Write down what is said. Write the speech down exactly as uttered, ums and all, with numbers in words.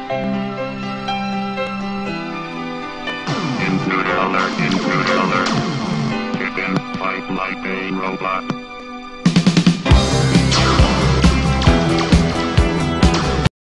Intruder alert, intruder alert. Chicken, fight like a robot.